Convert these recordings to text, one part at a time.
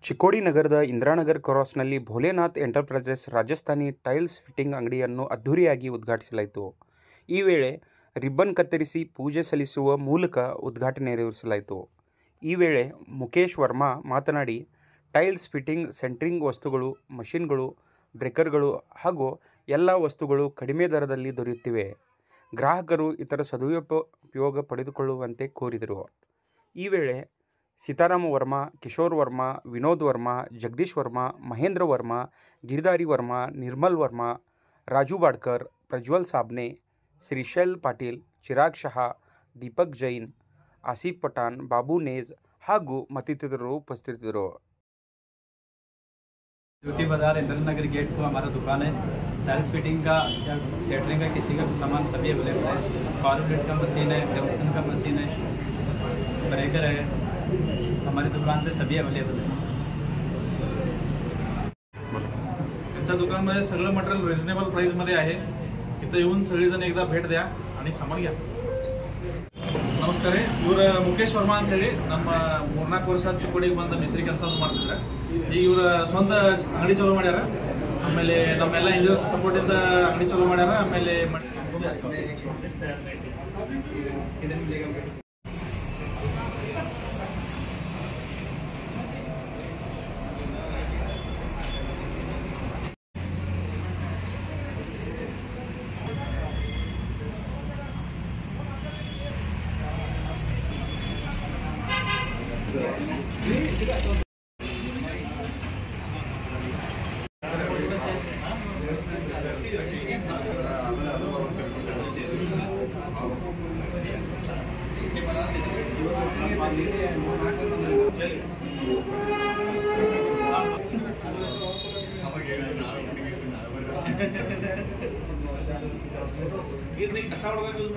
ಚಿಕ್ಕೋಡಿ ನಗರದ ಇಂದಿರಾನಗರ ಕ್ರಾಸ್ನಲ್ಲಿ Bholenath Enterprises Rajasthani tiles fitting ಅಂಗಡಿಯನ್ನು ಅದ್ಧೂರಿಯಾಗಿ ಉದ್ಘಾಟಿಸಲಾಯಿತು. ಈ ವೇಳೆ ರಿಬ್ಬನ್ ಕತ್ತರಿಸಿ ಪೂಜೆ ಸಲ್ಲಿಸುವ ಮೂಲಕ ಉದ್ಘಾಟನೆ ನೆರವೇರಿಸಲಾಯಿತು. ಈ ವೇಳೆ ಮುಕೇಶ್ ವರ್ಮಾ ಮಾತನಾಡಿ, ಟೈಲ್ಸ್ ಫಿಟ್ಟಿಂಗ್, ಸೆಂಟ್ರಿಂಗ್ ವಸ್ತುಗಳು, ಮಷಿನ್ಗಳು, ಬ್ರೇಕರ್ಗಳು ಹಾಗೂ ಎಲ್ಲ ವಸ್ತುಗಳು ಕಡಿಮೆ ದರದಲ್ಲಿ ದೊರೆಯುತ್ತಿವೆ. ಗ್ರಾಹಕರು ಇದರ ಸದುಪಯೋಗ ಪಡೆದುಕೊಳ್ಳುವಂತೆ ಕೋರಿದರು. ಈ ವೇಳೆ ಸೀತಾರಾಮ ವರ್ಮಾ, ಕಿಶೋರ್ ವರ್ಮಾ, ವಿನೋದ್ ವರ್ಮಾ, ಜಗದೀಶ್ ವರ್ಮಾ, ಮಹೇಂದ್ರ ವರ್ಮಾ, ಗಿರಿಧಾರಿ ವರ್ಮಾ, ನಿರ್ಮಲ್ ವರ್ಮಾ, ರಾಜು ಬಾಡ್ಕರ್, ಪ್ರಜ್ವಲ್ ಸಾಬ್ನೆ, ಶ್ರೀಶೈಲ್ ಪಾಟೀಲ್, ಚಿರಾಗ್ ಶಹಾ, ದೀಪಕ್ ಜೈನ್, ಆಸಿಫ್ ಪಠಾಣ್, ಬಾಬು ನೇಜ್ ಹಾಗೂ ಮತ್ತಿತರರು ಉಪಸ್ಥಿತರಿದ್ದರು. ज्योति बाजार इंदिरानगर गेट को हमारा दुकान है। टाइल्स फिटिंग का या सेटरिंग का किसी का भी सामान सभी अवेलेबल है। कॉर्पोरेट का मशीन है, डेमोशन का मशीन है, ब्रेकर है, हमारी दुकान पे सभी अवेलेबल है. त्यांच्या दुकानामध्ये सगळं मटेरियल रिजनेबल प्राइसमध्ये आहे. इथं येऊन सगळेजण एकदा भेट द्या आणि सामान घ्या. ನಮಸ್ಕಾರ ರೀ. ಇವರು ಮುಕೇಶ್ ವರ್ಮಾ ಅಂತೇಳಿ ನಮ್ಮ 3-4 ವರ್ಷ ಚಿಕ್ಕೋಡಿಗೆ ಬಂದು ಮಿಸ್ತ್ರಿ ಕೆಲಸ ಮಾಡ್ತಿದ್ದಾರೆ. ಈಗ ಇವ್ರ ಸ್ವಂತ ಅಂಗಡಿ ಚಾಲೂ ಮಾಡ್ಯಾರ. ಆಮೇಲೆ ನಮ್ಮೆಲ್ಲ ಇಂಜಿನಿಯರ್ಸ್ ಸಪೋರ್ಟಿಂದ ಅಂಗಡಿ ಚಾಲೂ ಮಾಡ್ಯಾರ. ಆಮೇಲೆ कसा यूज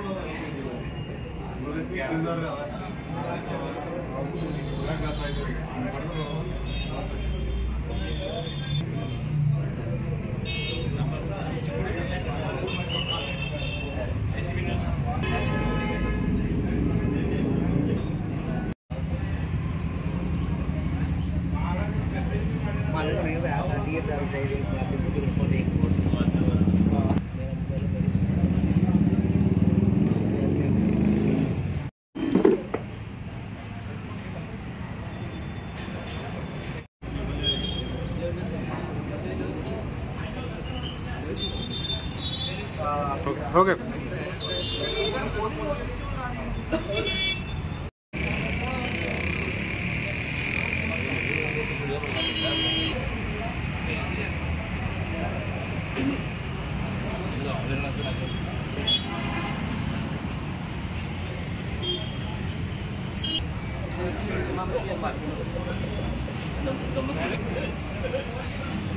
हो गया. Teman-teman